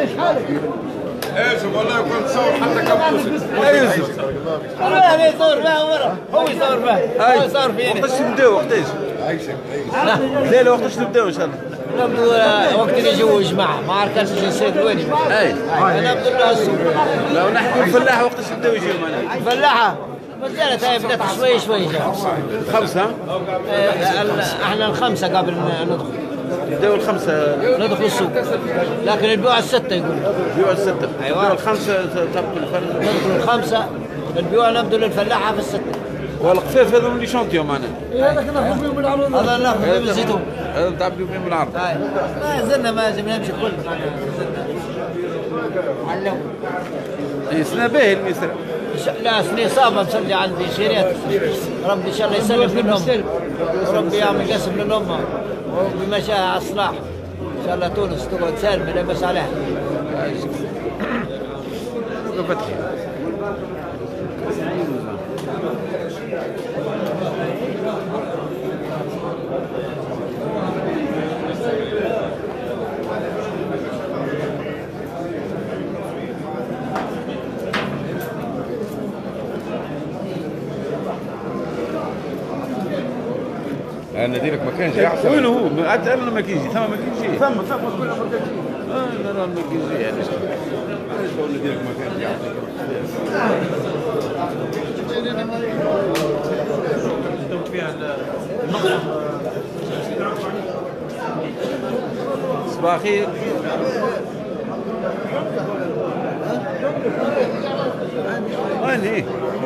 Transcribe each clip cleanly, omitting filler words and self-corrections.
ايش والله كنت تصور حتى كابوس. لا يوسف والله يصور فيها ورا، هو يصور فيها، هو يصور فينا. وقتاش نبداو وقتاش؟ لا وقتاش نبداو ان شاء الله؟ نبدو وقت اللي يجوا جماعة ما عرفت نسيت وين. اي نبدو لها السوق. لو نحكوا الفلاحه وقتاش نبداو يجيو معنا؟ الفلاحة مازالت هاي بدات شوي شوي جا. خمسة؟ احنا الخمسة قبل ندخل. نبداو الخمسة ندخل السوق. لكن البيوع الستة يقول. البيوع الستة. أيوة. نبداو الخمسة تبقوا الفرد. ندخل الخمسة البيوع نبدو للفلاحة في الستة. والقفاف هذا اللي شونتيو معنا. هذا ناخذ بهم بالعرض. هذا ناخذ بهم الزيتون. هذا نتعبدوا بهم بالعرض. ما زلنا ما نمشي كل. علو. اي سنة باهي الميسر. لا سنين صعبة مصلي عندي شريط. ربي إن شاء الله يسلم للأم. وربي يعمل قسم للأمة. وربي مشاها على الصلاح. إن شاء الله تونس تقعد سالمة لا بس عليها. فتحي. انا نديرك مكان جاي احسن. وين هو؟ انا ما كيجي ثم ما كيجي. ثم كل ما كيجي. نرى ما كيجي يعني. شلون نديرك مكان جاي احسن. صباح الخير. وين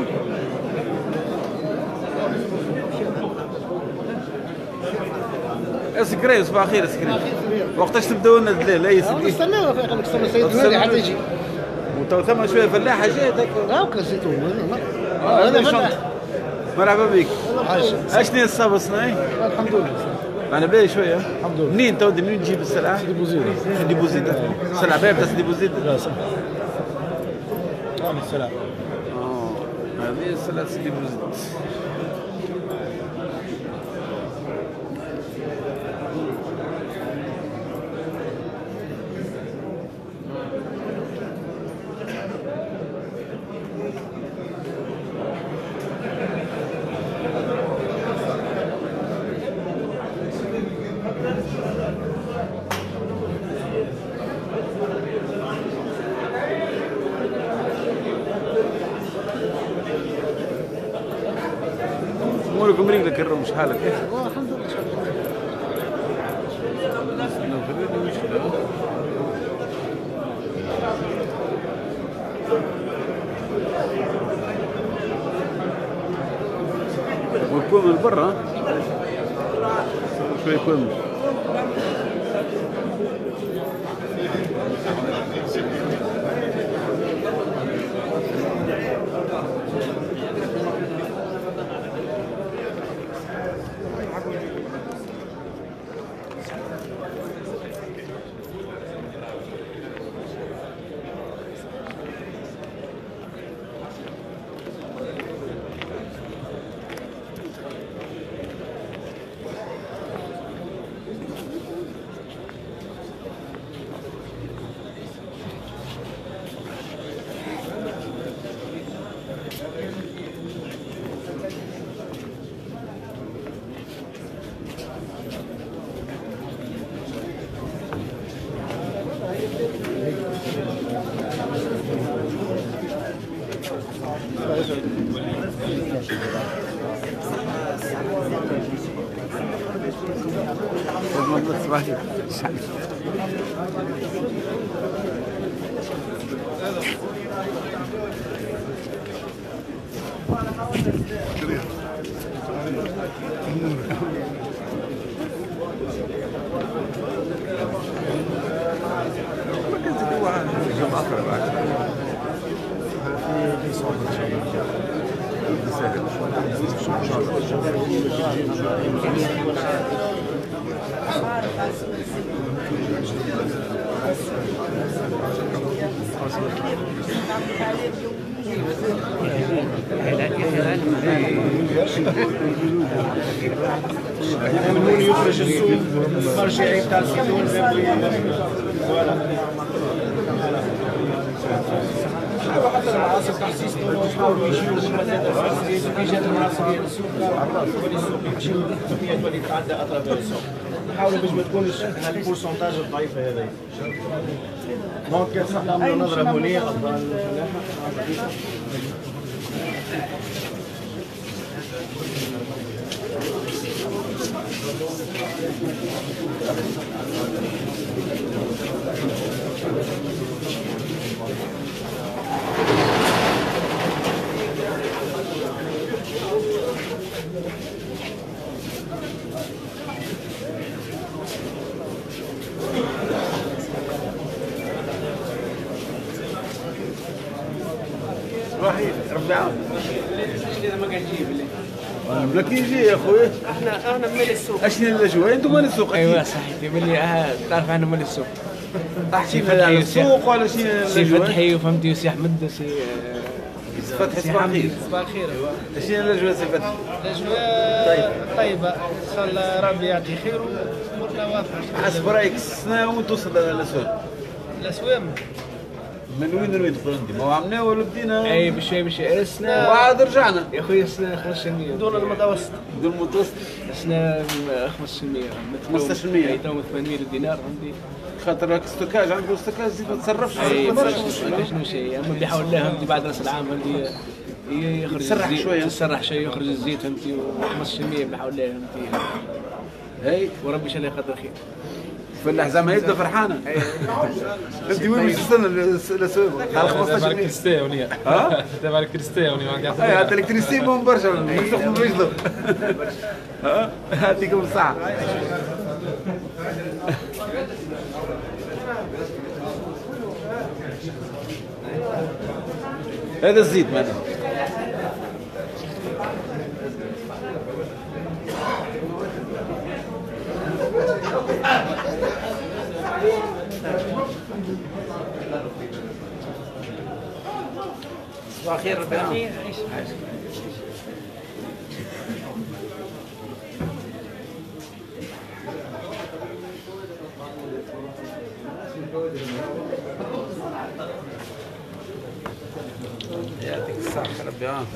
اسكري صباح الخير اسكري. وقتاش تبداو لنا الليل؟ اي سيدي نستناو نستنى السيد الوالي حتى يجي. وتو ثم شويه فلاحه جات هكا. هاكا الزيتون هذا فلاح. مرحبا بك. اشني الصبا صناعي؟ الحمد لله. انا باهي شويه. الحمد لله. منين تودي منين تجيب السلعه؟ سيدي بوزيد. سيدي بوزيد. السلعه باهيه بتاع سيدي بوزيد؟ لا صح. السلام. هذه السلعه سيدي بوزيد. اموركم رجلك الرمش حالك؟ الحمد لله. ويكون من برا شوي يكون يخرج السوق المرجعي بتاع الزيتون. حتى المعاصر تحسيس يحاولوا يشيلوا في جهه المعاصر ديال السوق ولي السوق يمشيو الكميات اللي تتعدى اطراف السوق نحاولوا باش ما تكونش هذه البورسونتاج الضعيفه هذه دونك نعملوا نظره هونيه افضل وحيد ربي يعاون. لا كيجي يا خويا احنا مال السوق. اشني الاجواء انتم مال السوق؟ ايوا صحيح ملي تعرف احنا مال السوق. احكي لنا على السوق ولا شي سي فتحي وفهمتي وسي احمد سي فتحي صباح الخير. صباح الخير. اشني الاجواء سي فتحي؟ الاجواء طيبه ان شاء الله ربي يعطي خير وامورنا واضحه. حسب رايك السنه وين توصل الاسواق؟ الاسواق من وين تدخل انت؟ ما هو عملنا ولا بدينا؟ اي بشوي السنه وعاد رجعنا يا خويا السنه 15% دون المتوسط دون المتوسط السنه 15% 15% اي تو 800 دينار عندي خاطر راك ستوكاج عندكم ستوكاج زيد ما تصرفش اي ما كاش شيء اما بحول الله فهمتي بعد راس العام فهمتي يخرج تسرح شويه تسرح شويه يخرج الزيت فهمتي و15% بحول الله فهمتي هاي وربي ان شاء الله يقدر خير. فلاح زعما يبدا فرحانه انت وين باش تستنى الاسواق؟ على 15 كريستياني ها؟ تبع الكريستياني ما قاعد اي حتى الكريستي مو برشا نخدم بيجضر ها يعطيكم الصحة هذا الزيت مثلا صباح الخير ربي يعطيك. يعطيك الصحة ربي يعاونك.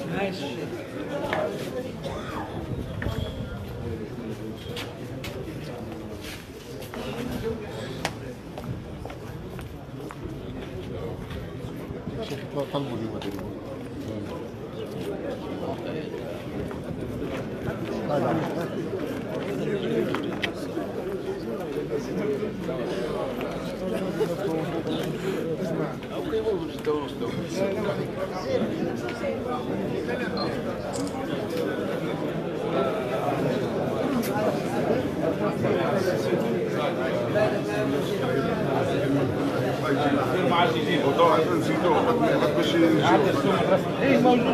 طلبوا اليوم ما عادش يجيب وضوء نزيدوه باش ايه موجود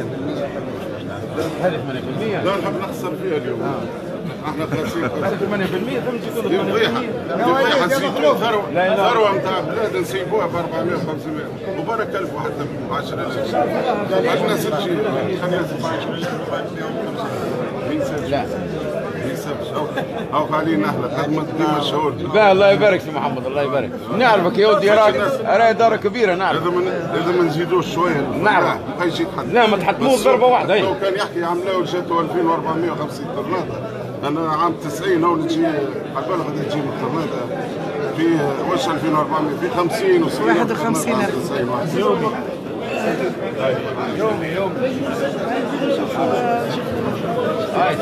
هذه 8% لا نحب نخسر فيها اليوم احنا خاسرين 8% ثم تزيدوا فضيحه نزيدوا ثروه نتاع بلاد نسيبوها ب 400 500 وبرك 1000 حتى ب 10000 عندنا 6 جيل خلينا 17 لا هاو علينا احنا خدمة ديما شهور. الله يبارك في محمد الله يبارك. نعرفك يا ودي راهي دار كبيرة نعرف. إذا ما نزيدوش شوية نعم. ما يجي حد. لا ما تحطموش ضربة واحدة. لو كان يحكي عملاو جاتو 2450 طرناطة. أنا عام 90 هو نجي عبالي غادي تجي من طرناطة في واش 2400 في 50 و 51 يومي. هاي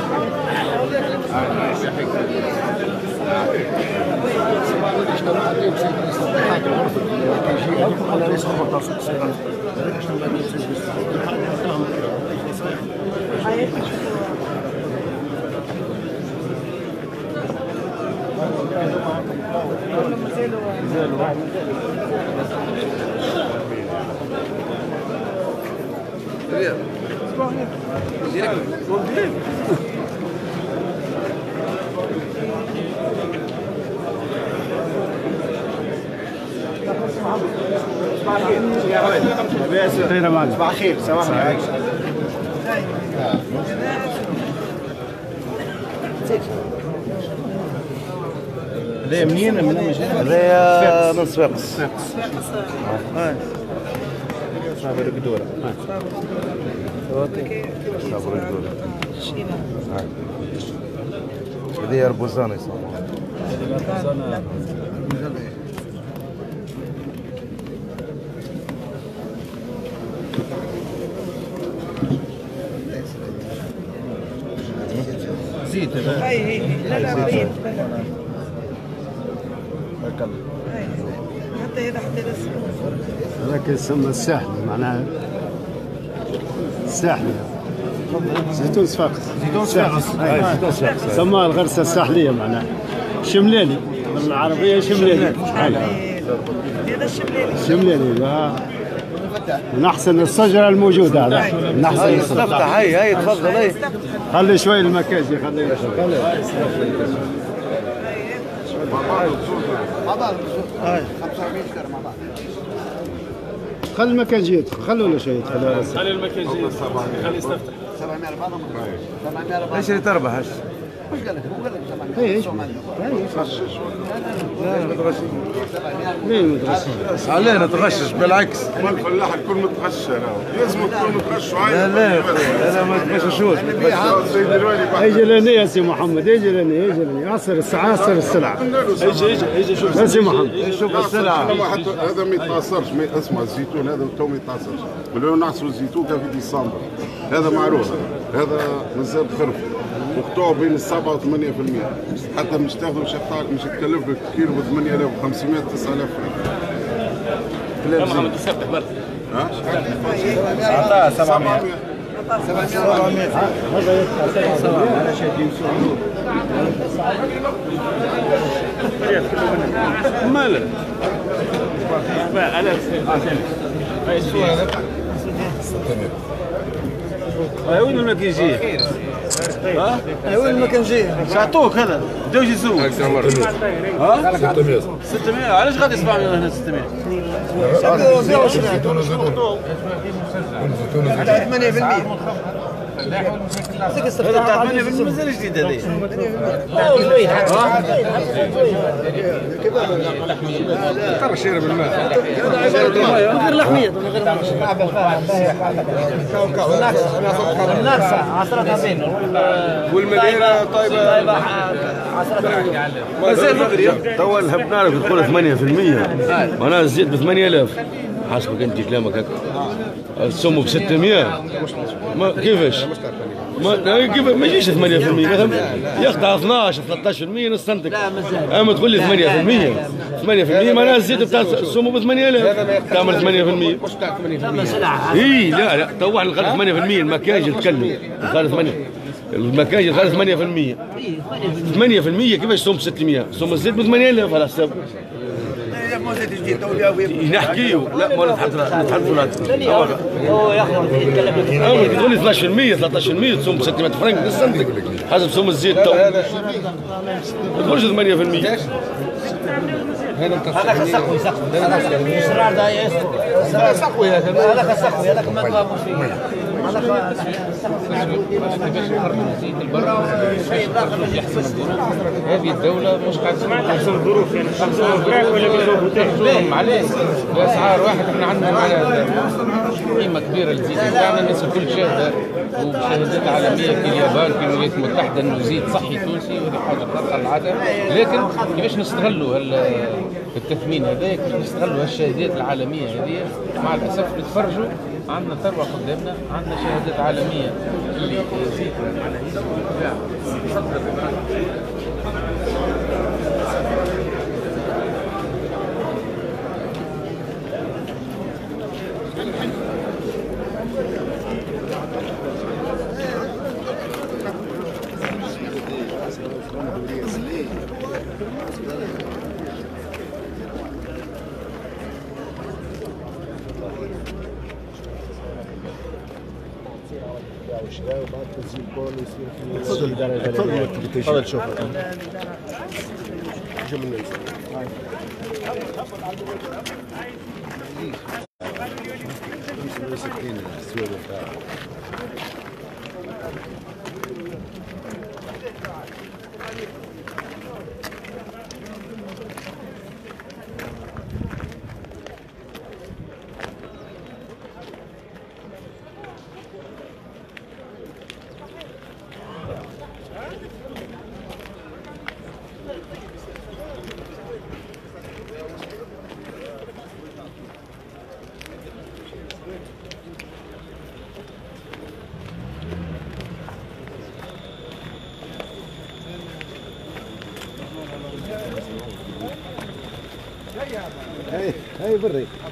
صباح الخير سلام عليكم. هذايا منين؟ هذايا من صفاقس. صابر القدورة. صابر القدورة. هذه أربوزانة يسموها. زيت هذا. هي لا لا بعيد. حتى إذا حطيت هذاك يسمى الساحلي معناها الساحلي زيتون صفاقس. زيتون صفاقس. سماها الغرسة الساحلية معناها شملاني بالعربية شملاني. هذا الشملاني. شملاني من أحسن الشجرة الموجودة هذا. من أحسن الشجرة. هاي تفضل هاي. خلي شوي المكاجي خلي شوي. مع بعض. 45 شهر مع بعض. خلي المكاجي يدخل خلوا ولا شيء يدخل. خلي المكاجي يدخل خلي يستفتح. 700 بعضهم. 700 ايش اللي تربح هش؟ وش قال لك؟ هو قال لك 700. لا ما تغشش. ليه ما تغشش؟ علينا تغشش بالعكس. الفلاح يكون متغش لازم تكون متغش. لا ما تغششوش. يجي لنا يا سي محمد يجي لنا عصر السلعة. يجي شوف يا سي محمد شوف السلعة. هذا ما يتاثرش ما اسمع الزيتون هذا تو ما يتاثرش. ولو نحصلوا الزيتون كان في ديسمبر هذا معروف. هذا مازال خرف مقطوع بين 7 و 8%. حتى مش تاخذ مش تكلف لك كيلو ب 8500 9000 محمد تسبح برك. ها؟ 700. 700 هذا يدفع 700 على شيء ماله وين المكيجي؟ ها؟ وين المكنجي؟ شعطوك هذا بداو يجيزوه. ها؟ 600 علاش غادي 700 هنا 600؟ 8% هذا تاع 8% مازال جديد هذه. ترى شيرب الماء. غير لحمية من غير الناقصة 10 بين والمدينة طيبة مازال مغري. توا هبنا لك تقول 8% معناها الزيت ب 8000 حسبك انت كلامك هكا. السم ب 600 ما كيفاش؟ كيف ما يجيش 8% مثلا يقطع 12 13% نص سنتك. لا مازال. اما تقول لي 8% معناها الزيت بتاع السم ب 8000 تعمل 8%. مش تاع 8%. اي لا تو احنا نخلي 8% المكاجي نتكلم نخلي 8 المكاجي نخلي 8%. 8% كيفاش سم 600 سم الزيت ب 8000 على حساب نحكيو. لا ما نتحدثوا هو ياخذ يتكلم تقول لي 12% 13% تسم 600 فرنك بالسنتك حسب سم الزيت تو ما تقولش 8%. هذاك السقوي الاسرار ده يسرع سقوي هذاك السقوي هذاك ما تفهموش فيه هذه الدولة مش قاعدة تحسن الظروف يعني تحسن الظروف ولا بيزودوا معليش بأسعار واحد احنا عندنا معناها قيمة كبيرة للزيت بتاعنا الناس الكل شاهدة وشهادات عالمية في اليابان في الولايات المتحدة انه زيت صحي تونسي وهذه حاجة خارقة للعادة. لكن كيفاش نستغلوا التثمين هذا كيفاش نستغلوا هالشهادات العالمية هذه مع الأسف نتفرجوا عندنا ثروة قدامنا عندنا شهادات عالمية اللي زيت تفضل شوف هاي بري